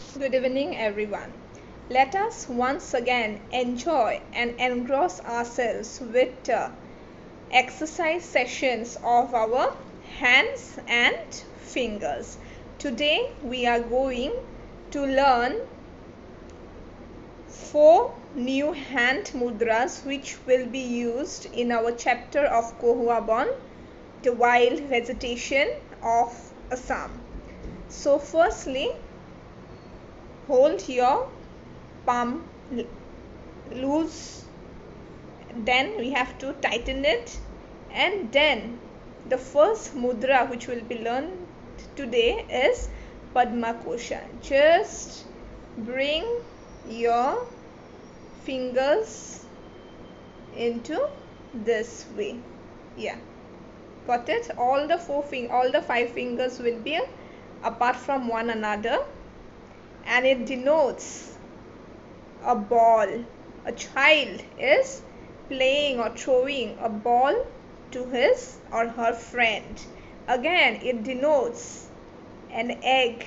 Good evening, everyone. Let us once again enjoy and engross ourselves with exercise sessions of our hands and fingers. Today we are going to learn 4 new hand mudras which will be used in our chapter of Kohuabon, the wild vegetation of Assam. So firstly, hold your palm loose, then we have to tighten it, and then the first mudra which will be learned today is Padma Kosha. Just bring your fingers into this way. Yeah, got it? All the 5 fingers will be apart from one another, and it denotes a ball. A child is playing or throwing a ball to his or her friend. Again, it denotes an egg.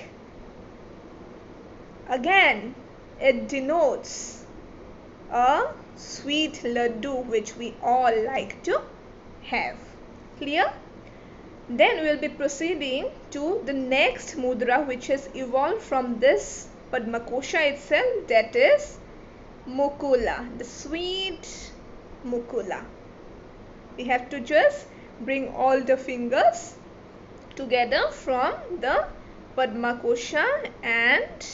Again, it denotes a sweet laddu which we all like to have. Clear? Then we will be proceeding to the next mudra which is evolved from this Padma Kosha itself, that is Mukula, the sweet Mukula. We have to just bring all the fingers together from the Padma Kosha and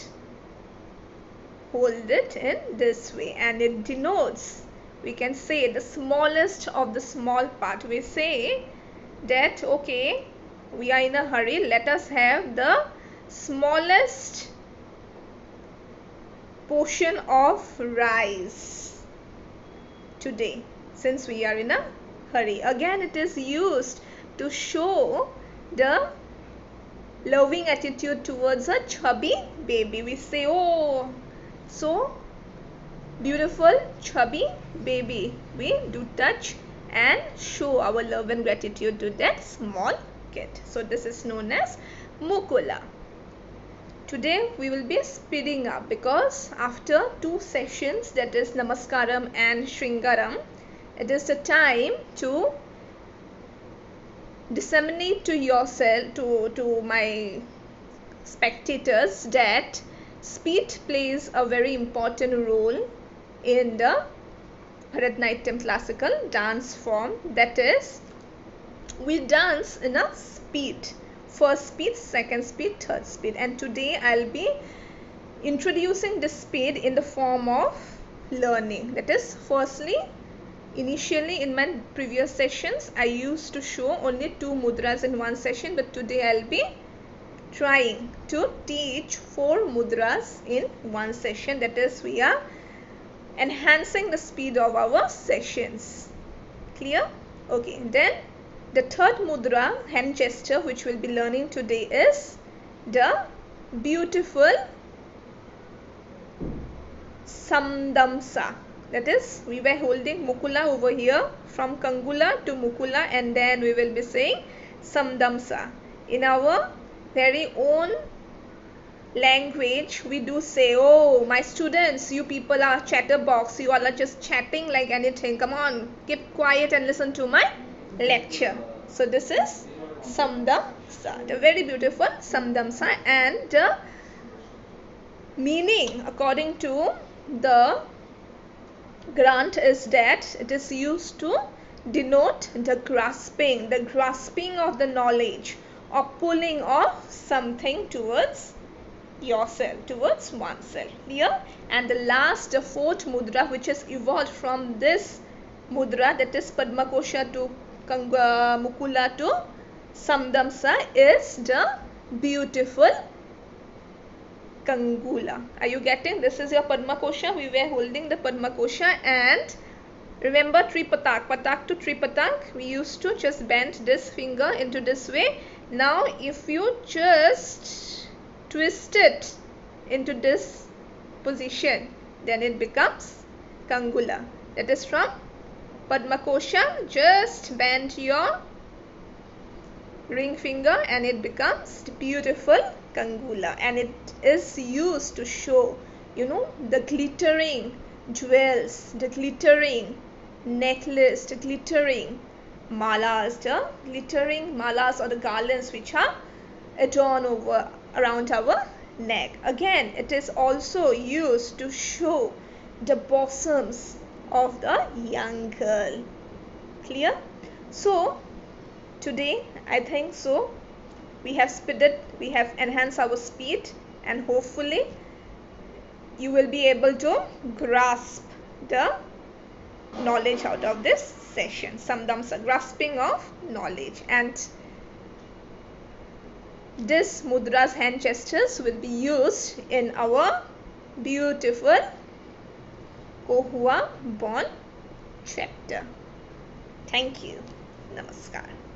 hold it in this way, and it denotes, we can say, the smallest of the small part. We say that okay, we are in a hurry, let us have the smallest portion of rice today since we are in a hurry. Again, it is used to show the loving attitude towards a chubby baby. We say, oh, so beautiful chubby baby. We do touch and show our love and gratitude to that small kid. So this is known as Mukula. Today we will be speeding up because after 2 sessions, that is Namaskaram and Shringaram, it is the time to disseminate to yourself, to my spectators, that speed plays a very important role in the Bharatanatyam classical dance form. That is, we dance in a speed. First speed, second speed, third speed. And today I'll be introducing this speed in the form of learning. That is, firstly, initially in my previous sessions, I used to show only 2 mudras in one session, but today I'll be trying to teach 4 mudras in one session. That is, we are enhancing the speed of our sessions. Clear? Okay, then the third mudra, hand gesture, which we'll be learning today is the beautiful Samdamsa. That is, we were holding Mukula over here from Kangula to Mukula, and then we will be saying Samdamsa. In our very own language, we do say, oh, my students, you people are chatterbox, you all are just chatting like anything. Come on, keep quiet and listen to my lecture. So this is Samdamsa, the very beautiful Samdamsa, and the meaning according to the grant is that it is used to denote the grasping of the knowledge, or pulling of something towards yourself, towards oneself. Clear? And the last, the 4th mudra, which is evolved from this mudra, that is Padma Kosha to Mukula to Samdamsa, is the beautiful Kangula. Are you getting? This is your Padma Kosha. We were holding the Padma Kosha, and remember Tripatak, Patak to Tripatak, we used to just bend this finger into this way. Now if you just twist it into this position, then it becomes Kangula. That is from Padma Kosha. Just bend your ring finger and it becomes beautiful Kangula, and it is used to show, the glittering jewels, the glittering necklace, the glittering malas, or the garlands which are adorned around our neck. Again, it is also used to show the bosoms of the young girl. Clear? So today I think so we have enhanced our speed, and hopefully you will be able to grasp the knowledge out of this session. Samdams are grasping of knowledge, and this mudras, hand gestures, will be used in our beautiful Kohua Bon chapter. Thank you. Namaskar.